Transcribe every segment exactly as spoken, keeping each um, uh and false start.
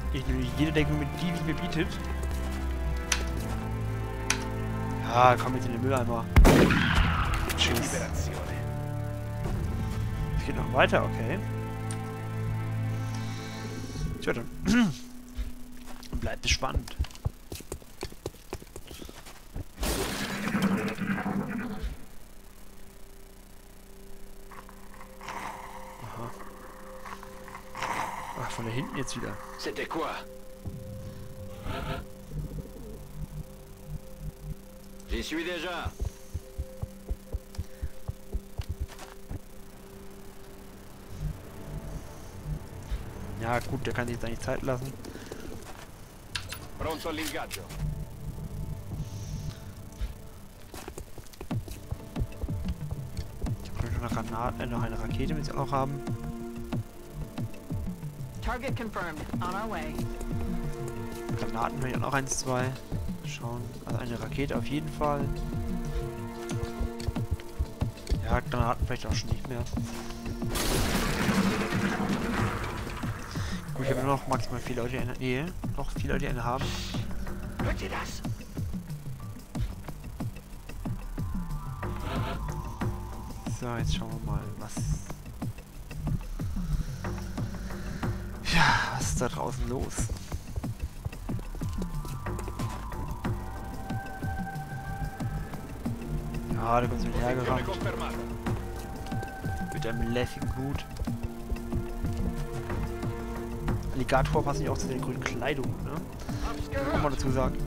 Ich nehme jede Deckung mit, die sich mir bietet. Ja, komm jetzt in den Mülleimer. Tschüss. Es geht noch weiter, okay. Tja, dann bleibt es spannend. Aha. Ach, von da hinten jetzt wieder. C'était quoi? J'y suis déjà. Ja gut, der kann sich jetzt eigentlich Zeit lassen. Pronto all'ingaggio. Ich habe noch eine Granate, äh, noch eine Rakete, wenn sie auch haben. Target confirmed. On our way. Granaten habe ich auch noch eins, zwei. Schauen. Also eine Rakete auf jeden Fall. Ja, Granaten vielleicht auch schon nicht mehr. Gut, ich habe nur noch maximal vier Leute in der Nähe. Noch vier Leute in der haben. Hört ihr das? So, jetzt schauen wir mal, was... Ja, was ist da draußen los? Ja, da kommt so ein hergerannt. Mit einem lässigen Hut. Alligator passt nicht auch zu der grünen Kleidung, ne? Kann man dazu sagen.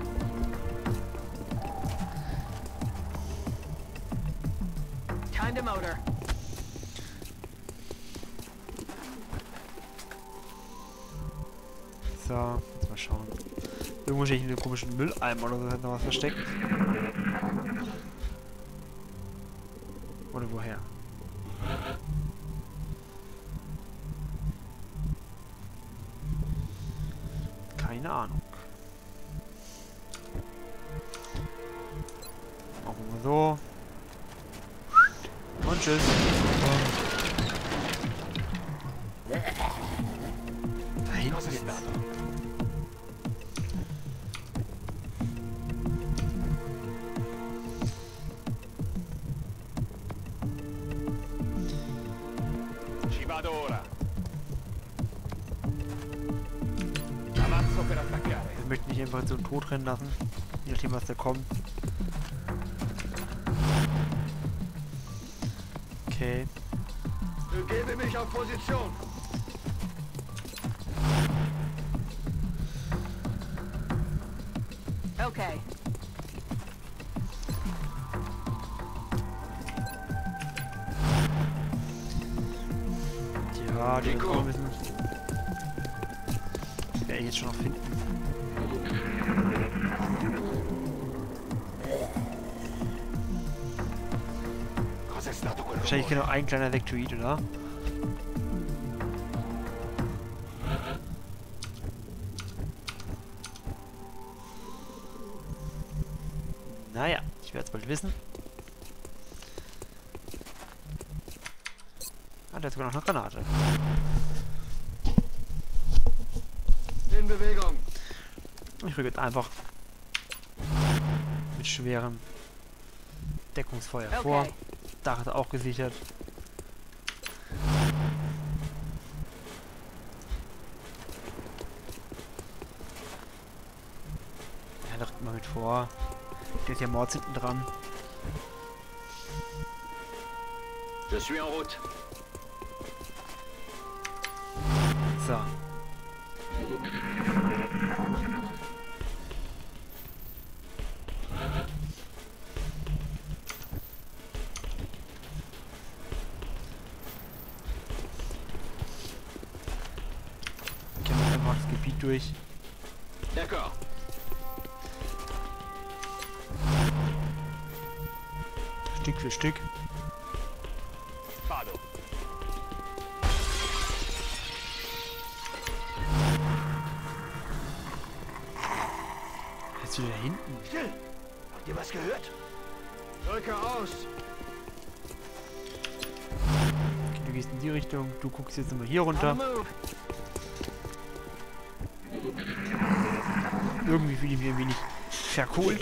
Time to motor. So, jetzt mal schauen. Irgendwo stehe ich in einem komischen Mülleimer oder so, hat noch was versteckt. Oder woher? Keine Ahnung. Machen wir mal so. Und tschüss. Da hinten jetzt. Ci vado ora. Avanzo per attaccare. Wir möchten nicht einfach so einen Tod rennen lassen. Je nachdem, was da kommt. Okay. Begebe mich auf Position. Okay. Ja, die kommen müssen. Das werde ich jetzt schon noch finden. Cos'è stato quel Wahrscheinlich rumore? genau ein kleiner Vektoid, oder? Naja, ich werde es bald wissen. Ah, da ist sogar noch eine Granate. In Bewegung. Ich rücke jetzt einfach mit schwerem Deckungsfeuer vor. Okay. Dach ist auch gesichert. Ja, da rückt mal mit vor. Der ist ja Mords hinten dran. Je suis en route. So. Kämpfen wir einfach das Gebiet durch. D'accord. Stück für Stück. Vado. Jetzt wieder hinten. Still. Habt ihr was gehört? Drücke aus. Okay, du gehst in die Richtung. Du guckst jetzt immer hier On the runter. move. Irgendwie fühle ich mich ein wenig verkohlt.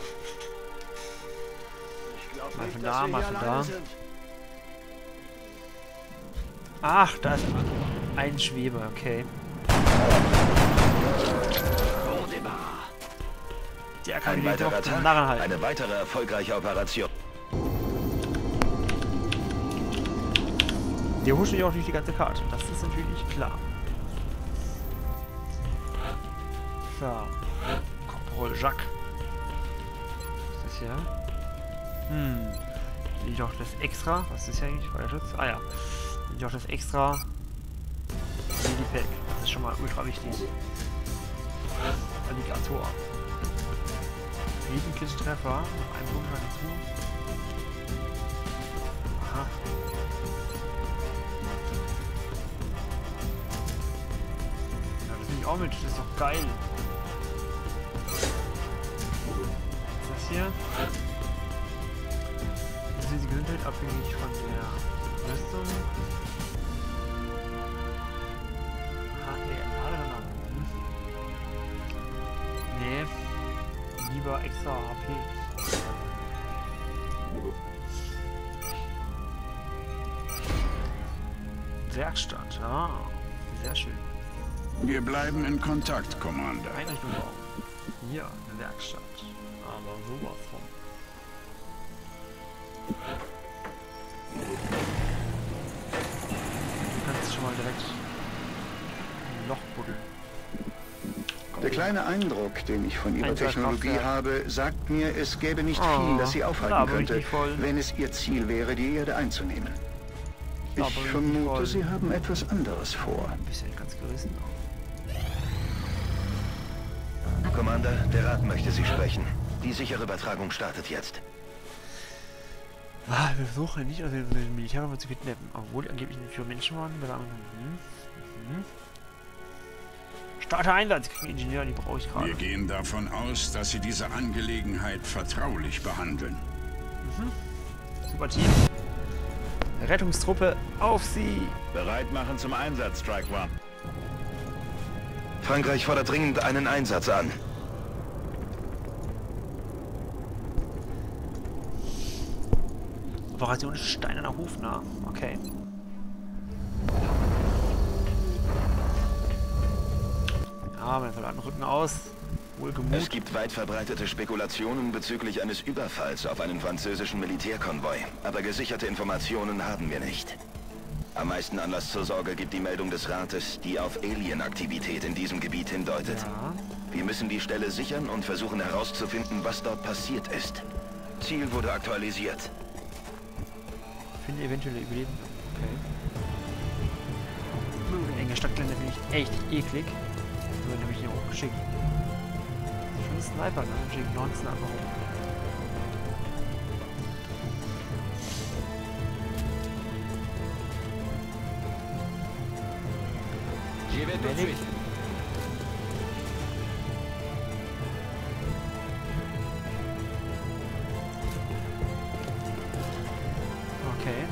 Ich glaube Mal nicht, von dass da, wir mal hier von alleine da. sind. Ach, da ist ein Schweber, okay. Der kann Ein die doch weiterer den Tag, Narren halten. eine weitere erfolgreiche Operation. Der huscht ja auch durch die ganze Karte. Das ist natürlich klar. So. Korporal Jacques. Was ist das hier? Hm. Will ich auch das extra? Was ist das hier eigentlich? Feuerschutz? Ah ja. Will ich auch das extra Medipack. Das ist schon mal ultra wichtig. Alligator. Jeden Kit-Treffer. Noch einen Punkt dazu. Aha. Ja, das nehme ich auch mit. Das ist doch geil. Was ist das hier? Das ist die Gesundheit abhängig von der Rüstung. Aha, der Laderanat. Nee. Lieber extra H P. Werkstatt, ah, sehr schön. Wir bleiben in Kontakt, Commander. Einrichtung bauen. Hier, eine Werkstatt. Aber sowas von. Du kannst schon mal direkt ein Loch buddeln. Der kleine Eindruck, den ich von Ihrer Ein Technologie Kraftwerk. habe, sagt mir, es gäbe nicht Oh, viel, das Sie da aufhalten bin ich könnte, nicht voll. wenn es Ihr Ziel wäre, die Erde einzunehmen. Da Ich bin ich vermute, voll. Sie haben etwas anderes vor. Ein bisschen ganz gerissen auch. Commander, der Rat möchte Sie sprechen. Die sichere Übertragung startet jetzt. Ah, wir versuchen nicht, also den Militärwaffen zu kidnappen, obwohl die angeblich für Menschen waren. Wir sagen, hm, hm. Starter Einsatz, kriegen Ingenieur, die brauche ich Wir gerade. gehen davon aus, dass Sie diese Angelegenheit vertraulich behandeln. Super Team. Rettungstruppe, auf sie! Bereit machen zum Einsatz, Strike One. Frankreich fordert dringend einen Einsatz an. Operation Steinerner Hofnarr. Okay. Ja, mein verladen Rücken aus. Wohlgemut. Es gibt weit verbreitete Spekulationen bezüglich eines Überfalls auf einen französischen Militärkonvoi, aber gesicherte Informationen haben wir nicht. Am meisten Anlass zur Sorge gibt die Meldung des Rates, die auf Alien-Aktivität in diesem Gebiet hindeutet. Ja. Wir müssen die Stelle sichern und versuchen herauszufinden, was dort passiert ist. Ziel wurde aktualisiert. Finde eventuelle Überlebende. Okay. Enge Stadtgelände finde ich echt eklig. So, dann habe ich hier hochgeschickt. Schon ein Sniper, ne? Dann schicke ich noch einen Sniper hoch. Medic. Okay.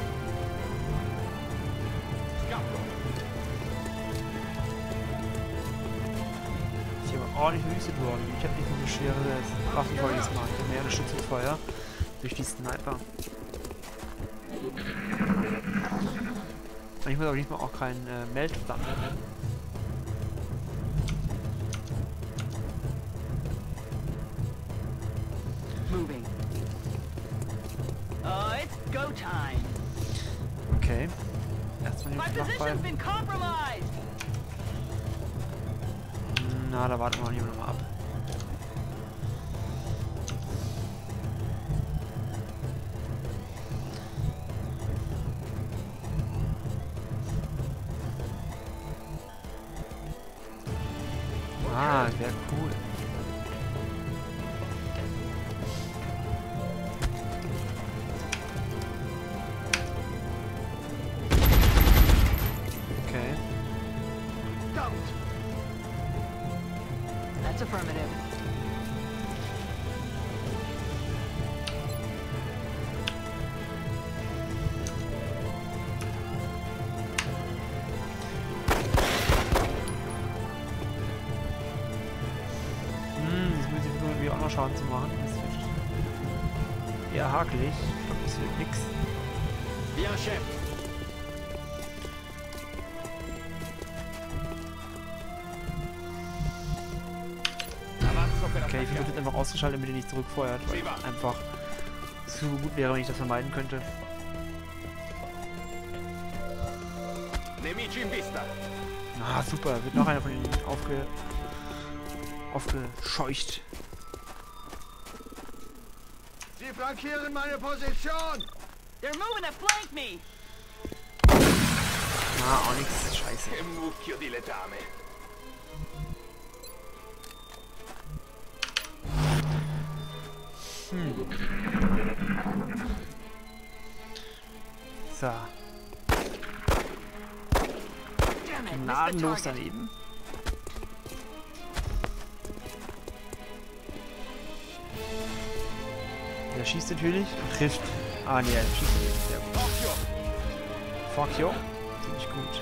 Ist hier aber ordentlich verwüstet worden. Ich habe nicht nur eine schwere Waffenfeuer gemacht, ich habe mehr Unterstützungsfeuer durch die Sniper. Ich muss aber diesmal auch kein äh, Meltdown. Moving. Uh, it's go time. Okay. Erstmal My den position's Flachball. been compromised. Na, da warten wir lieber noch mal ab. Ah, wäre cool. Okay. Don't. That's affirmative. noch Schaden zu machen. Das wird eher hakelig. Ich glaube, das wird nix. Bien, Chef. Okay, ich würde jetzt einfach ausgeschaltet, damit er nicht zurückfeuert, weil einfach zu gut wäre, wenn ich das vermeiden könnte. Nemici in vista. Ah, super. Wird noch einer von ihnen aufge... aufgescheucht. Sie flankieren meine Position. They're moving to flank me! Ah, auch nichts. Scheiße. Che mucchio di letame. Hm. So. Damn it, missed the Gnadenlos target. daneben. Der schießt natürlich und trifft. Ah, nee, er schießt nicht. Sehr gut. Occhio. Fuck you. Finde ich gut.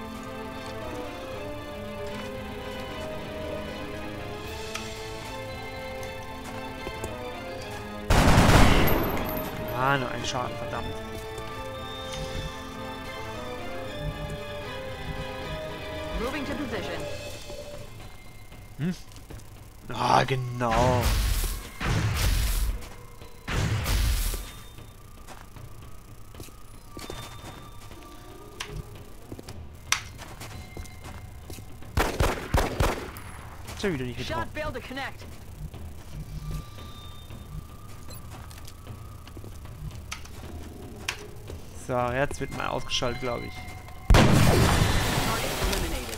Ah, nur ein Schaden, verdammt. Moving to position. Hm? Ah, genau. Schon wieder nicht getroffen. Shot failed to connect. So, jetzt wird mal ausgeschaltet, glaube ich. Target eliminated.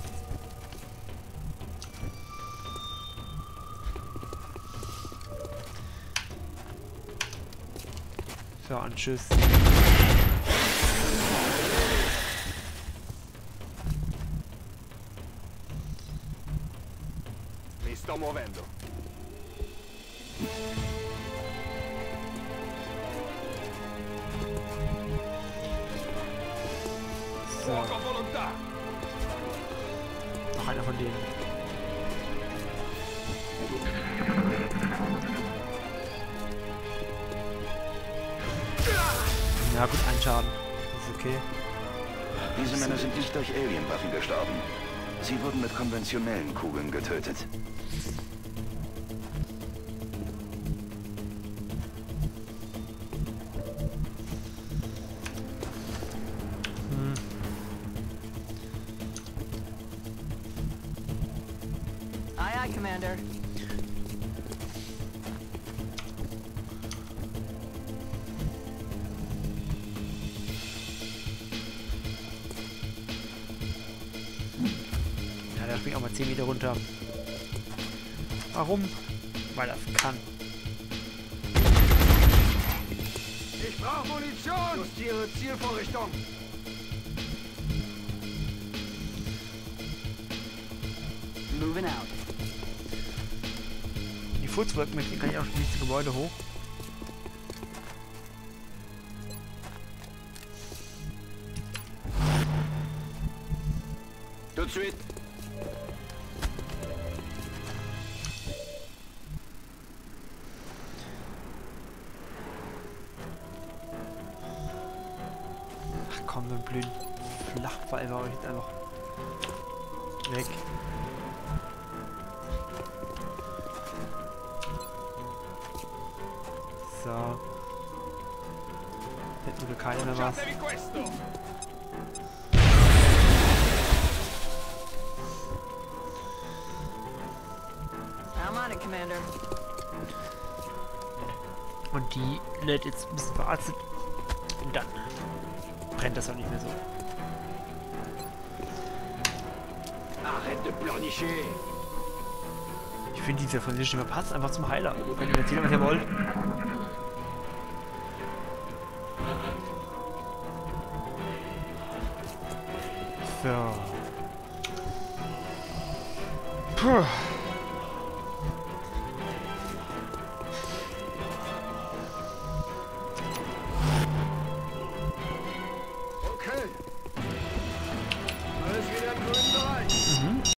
So, und tschüss. Mi sto muovendo. So, Fuoco volontà. noch einer von denen. Ja gut, ein Schaden. Ist okay. Diese Männer sind nicht durch Alienwaffen gestorben. Sie wurden mit konventionellen Kugeln getötet. Hm. Aye, aye, Commander. Ja, der springt auch mal zehn Meter runter. Warum? Weil er kann. Ich brauche Munition. Justiere Zielvorrichtung. Moving out. Die Furzwolken, mit denen kann ich auch das nächste Gebäude hoch. Tout de suite. Ach komm, so ein blöden Flachpfeil war ich jetzt einfach weg. So. Jetzt würde keiner mehr was. Facciatevi questo. I'm on it, Commander. Und die lädt jetzt ein bisschen verarztet. Und dann brennt das auch nicht mehr so. Arrête de pleurnicher. Ich finde dieser französische Stimme passt einfach zum Heiler. Könnt ihr mir erzählen, was ihr wollt? So. Puh.